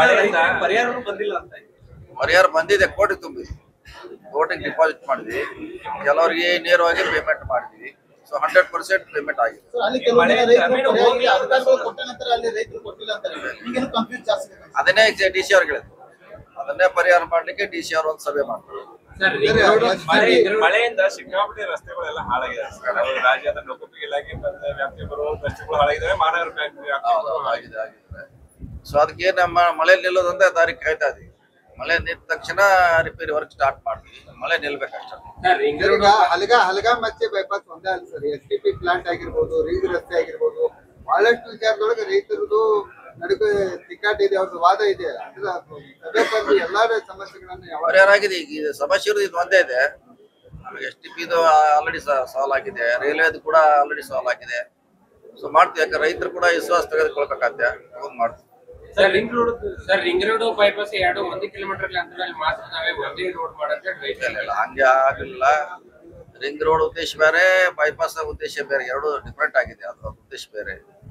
ಪರಿಹಾರ ಬಂದಿದೆ, ಕೋಟಿ ತುಂಬಿದ್ವಿ, ಕೋಟಿಗೆ ಡಿಪಾಸಿಟ್ ಮಾಡಿದ್ವಿ, ಕೆಲವರಿಗೆ ನೇರವಾಗಿ ಪೇಮೆಂಟ್ ಮಾಡಿದ್ವಿ. ಸೊ 100% ಪೇಮೆಂಟ್ ಆಗಿದೆ. ಅದನ್ನೇ ಡಿ.ಸಿ ಅವ್ರಿಗೆ ಹೇಳಿದ್ರು, ಅದನ್ನೇ ಪರಿಹಾರ ಮಾಡ್ಲಿಕ್ಕೆ ಡಿ.ಸಿ ಅವ್ರು ಒಂದು ಸಭೆ ಮಾಡ್ತಾರೆ. ಮಳೆಯಿಂದ ಸಿಕ್ಕಾಪಟ್ಟೆ ರಸ್ತೆಗಳೆಲ್ಲ ಹಾಳಾಗಿದೆ. ರಾಜ್ಯದ ಲೋಕೋಪಯೋಗಿ ಇಲಾಖೆ ವ್ಯಾಪ್ತಿ ಬರುವ ರಸ್ತೆಗಳು ಹಾಳಾಗಿದ್ದಾವೆ, ಮಹಾನಗರ ಆಗಿದೆ. ಸೊ ಅದಕ್ಕೆ ನಮ್ಮ ಮಳೆ ನಿಲ್ಲೋದಂತ ದಾರಿ ಕಾಯ್ತಾ ಇದೀವಿ. ಮಳೆ ನಿಂತ ತಕ್ಷಣ ರಿಪೇರಿ ವರ್ಕ್ ಸ್ಟಾರ್ಟ್ ಮಾಡ್ತೀವಿ. ಮಳೆ ನಿಲ್ಬೇಕಷ್ಟೇ. ಹಲಗಾ ಮಚ್ಚೆ ಬೈಪಾಸ್ ಒಂದೇ ಅಲ್ಲ ಸರ್, STP ಪ್ಲಾಂಟ್ ಆಗಿರ್ಬೋದು, ರಿಂಗ್ ರಸ್ತೆ ಆಗಿರ್ಬೋದು, ಬಹಳಷ್ಟು ವಿಚಾರದೊಳಗೆ ರೈತರದು ನಡುವೆ ತಿಕ್ಕಾಟ ಇದೆ, ಅವ್ರದ್ದು ವಾದ ಇದೆ. ಎಲ್ಲಾ ಸಮಸ್ಯೆಗಳನ್ನ ಪರಿಹಾರಾಗಿದೆ. ಈಗ ಸಮಸ್ಯೆ ಇರೋದು ಇದು ಒಂದೇ ಇದೆ. ನಮಗೆ STP ಆಲ್ರೆಡಿ ಸಾಲ್ವ್ ಆಗಿದೆ, ರೈಲ್ವೆದು ಕೂಡ ಆಲ್ರೆಡಿ ಸಾಲ್ವ್ ಆಗಿದೆ. ಸೊ ಮಾಡ್ತೀವಿ, ಯಾಕಂದ್ರೆ ರೈತರು ಕೂಡ ವಿಶ್ವಾಸ ತೆಗೆದುಕೊಳ್ಬೇಕಾಗ್ತದೆ, ಹೋಗಿ ಮಾಡ್ತೀವಿ. ರಿಂಗ್ ರೋಡ್ ಬೈಪಾಸ್ 1 ಕಿಲೋಮೀಟರ್ ಅಂತರದಲ್ಲಿ ಮಾತ್ರ ನಾವೇ ಒಂದೇ ರೋಡ್ ಮಾಡೋದು ಹಂಗೆ ಆಗಲಿಲ್ಲ. ರಿಂಗ್ ರೋಡ್ ಉದ್ದೇಶ ಬೇರೆ, ಬೈಪಾಸ್ ಉದ್ದೇಶ ಬೇರೆ, ಎರಡು ಡಿಫ್ರೆಂಟ್ ಆಗಿದೆ. ಅದ್ರ ಉದ್ದೇಶ ಬೇರೆ.